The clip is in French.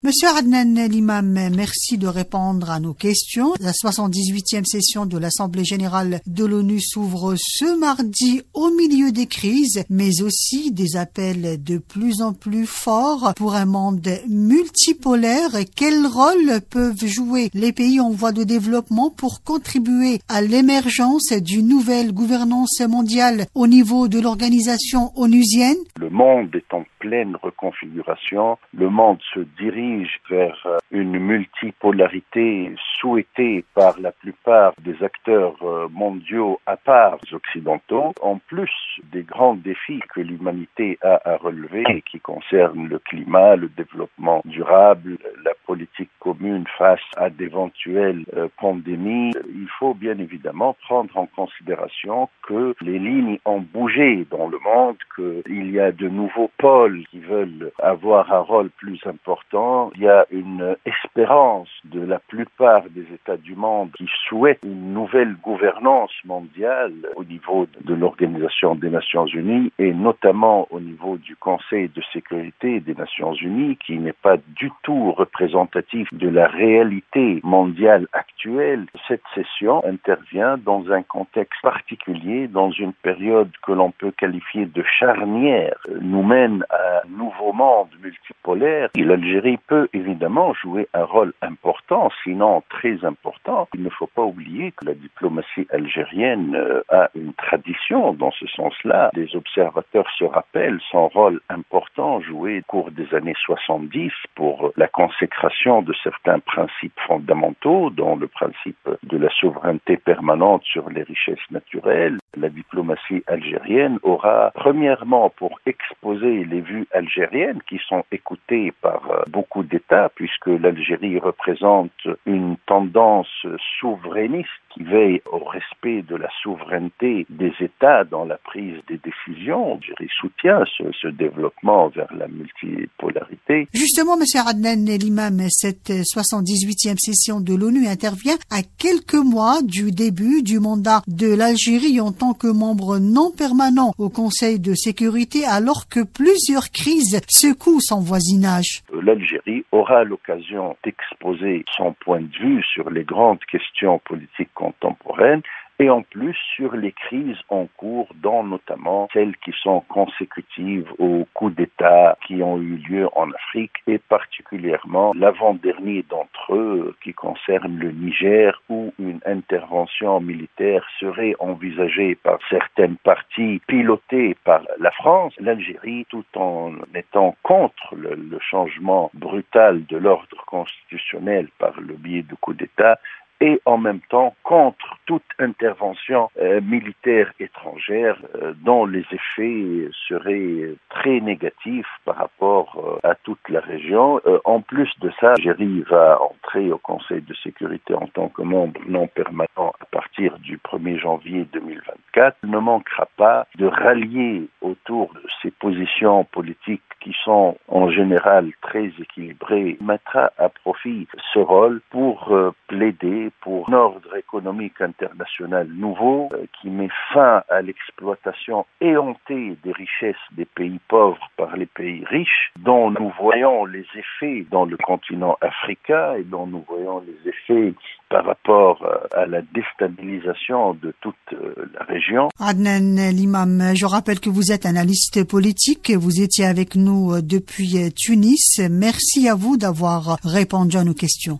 Monsieur Adnan l'imam, merci de répondre à nos questions. La 78e session de l'Assemblée générale de l'ONU s'ouvre ce mardi au milieu des crises, mais aussi des appels de plus en plus forts pour un monde multipolaire. Quel rôle peuvent jouer les pays en voie de développement pour contribuer à l'émergence d'une nouvelle gouvernance mondiale au niveau de l'organisation onusienne? Le monde est en pleine reconfiguration. Le monde se dirige vers une multipolarité souhaitée par la plupart des acteurs mondiaux à part les occidentaux. En plus des grands défis que l'humanité a à relever et qui concernent le climat, le développement durable, la politique commune face à d'éventuelles pandémies, il faut bien évidemment prendre en considération que les lignes ont bougé dans le monde, qu'il y a de nouveaux pôles qui veulent avoir un rôle plus important. Il y a une espérance de la plupart des États du monde qui souhaitent une nouvelle gouvernance mondiale au niveau de l'Organisation des Nations Unies et notamment au niveau du Conseil de sécurité des Nations Unies qui n'est pas du tout représentatif de la réalité mondiale actuelle. Cette session intervient dans un contexte particulier, dans une période que l'on peut qualifier de charnière, nous mène à un nouveau monde multipolaire. Et l'Algérie peut évidemment jouer un rôle important, sinon très important. Il ne faut pas oublier que la diplomatie algérienne a une tradition dans ce sens-là. Les observateurs se rappellent son rôle important joué au cours des années 70 pour la consécration de certains principes fondamentaux, dont le principe de la souveraineté permanente sur les richesses naturelles. La diplomatie algérienne aura, premièrement, pour exposer les vues algériennes qui sont écoutées par beaucoup d'États, puisque l'Algérie représente une tendance souverainiste qui veille au respect de la souveraineté des États dans la prise des décisions. L'Algérie soutient ce développement vers la multipolarité. Justement, M. Adnan l'imam, cette 78e session de l'ONU intervient à quelques mois du début du mandat de l'Algérie en tant que membre non permanent au Conseil de sécurité, alors que plusieurs crises secouent son voisinage. L'Algérie aura l'occasion d'exposer son point de vue sur les grandes questions politiques contemporaines et en plus sur les crises en cours, dont notamment celles qui sont consécutives aux coups d'État qui ont eu lieu en Afrique et particulièrement l'avant-dernier d'entre eux qui concerne le Niger où une intervention militaire serait envisagée par certaines parties pilotées par la France. L'Algérie, tout en étant contre le changement brutal de l'ordre constitutionnel par le biais de coups d'État, et en même temps contre toute intervention militaire étrangère dont les effets seraient très négatifs par rapport à toute la région. En plus de ça, l'Algérie va entrer au Conseil de sécurité en tant que membre non permanent à partir du 1er janvier 2024. Elle ne manquera pas de rallier autour de ses positions politiques qui sont en général très équilibrées, mettra à profit ce rôle pour plaider pour un ordre économique international nouveau qui met fin à l'exploitation éhontée des richesses des pays pauvres par les pays riches, dont nous voyons les effets dans le continent africain et dont nous voyons les effets par rapport à la déstabilisation de toute la région. Adnan l'imam, je rappelle que vous êtes analyste politique, vous étiez avec nous depuis Tunis. Merci à vous d'avoir répondu à nos questions.